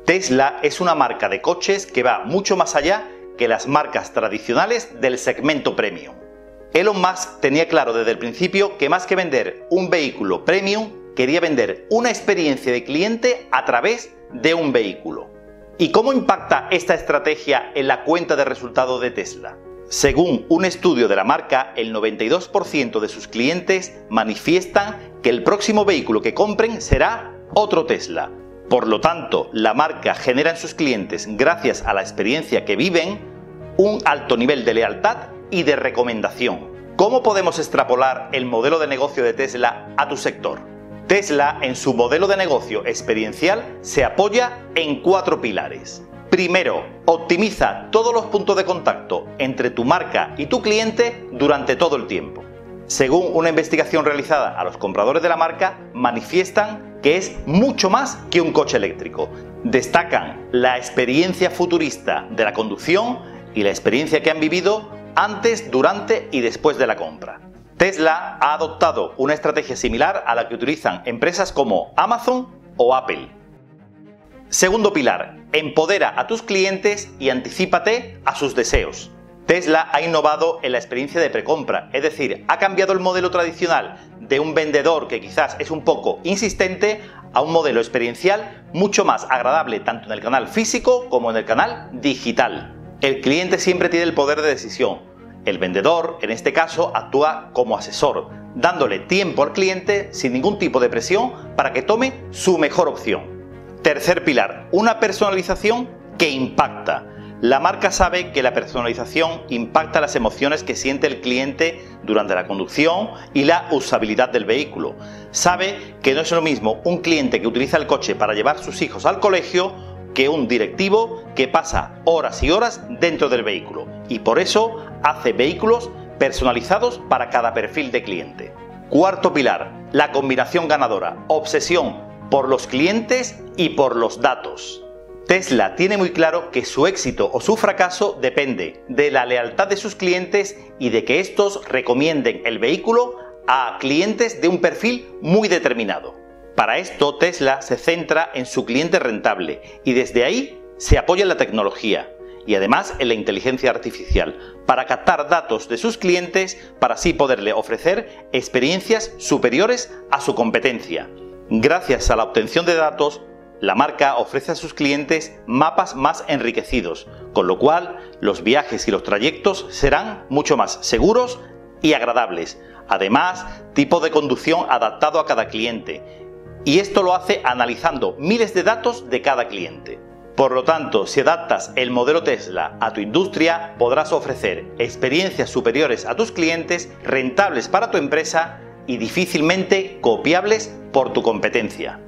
Tesla es una marca de coches que va mucho más allá que las marcas tradicionales del segmento premium. Elon Musk tenía claro desde el principio que más que vender un vehículo premium, quería vender una experiencia de cliente a través de un vehículo. ¿Y cómo impacta esta estrategia en la cuenta de resultados de Tesla? Según un estudio de la marca, el 92% de sus clientes manifiestan que el próximo vehículo que compren será otro Tesla. Por lo tanto, la marca genera en sus clientes, gracias a la experiencia que viven, un alto nivel de lealtad y de recomendación. ¿Cómo podemos extrapolar el modelo de negocio de Tesla a tu sector? Tesla, en su modelo de negocio experiencial, se apoya en 4 pilares. Primero, optimiza todos los puntos de contacto entre tu marca y tu cliente durante todo el tiempo. Según una investigación realizada a los compradores de la marca, manifiestan que es mucho más que un coche eléctrico. Destacan la experiencia futurista de la conducción y la experiencia que han vivido antes, durante y después de la compra. Tesla ha adoptado una estrategia similar a la que utilizan empresas como Amazon o Apple. Segundo pilar, empodera a tus clientes y anticípate a sus deseos. Tesla ha innovado en la experiencia de precompra, es decir, ha cambiado el modelo tradicional de un vendedor que quizás es un poco insistente a un modelo experiencial mucho más agradable tanto en el canal físico como en el canal digital. El cliente siempre tiene el poder de decisión. El vendedor, en este caso, actúa como asesor, dándole tiempo al cliente sin ningún tipo de presión para que tome su mejor opción. Tercer pilar, una personalización que impacta. La marca sabe que la personalización impacta las emociones que siente el cliente durante la conducción y la usabilidad del vehículo. Sabe que no es lo mismo un cliente que utiliza el coche para llevar a sus hijos al colegio que un directivo que pasa horas y horas dentro del vehículo, y por eso hace vehículos personalizados para cada perfil de cliente. Cuarto pilar, la combinación ganadora, obsesión por los clientes y por los datos. Tesla tiene muy claro que su éxito o su fracaso depende de la lealtad de sus clientes y de que estos recomienden el vehículo a clientes de un perfil muy determinado. Para esto, Tesla se centra en su cliente rentable y desde ahí se apoya en la tecnología y además en la inteligencia artificial para captar datos de sus clientes para así poderle ofrecer experiencias superiores a su competencia. Gracias a la obtención de datos, la marca ofrece a sus clientes mapas más enriquecidos, con lo cual los viajes y los trayectos serán mucho más seguros y agradables. Además, tipo de conducción adaptado a cada cliente. Y esto lo hace analizando miles de datos de cada cliente. Por lo tanto, si adaptas el modelo Tesla a tu industria, podrás ofrecer experiencias superiores a tus clientes, rentables para tu empresa y difícilmente copiables por tu competencia.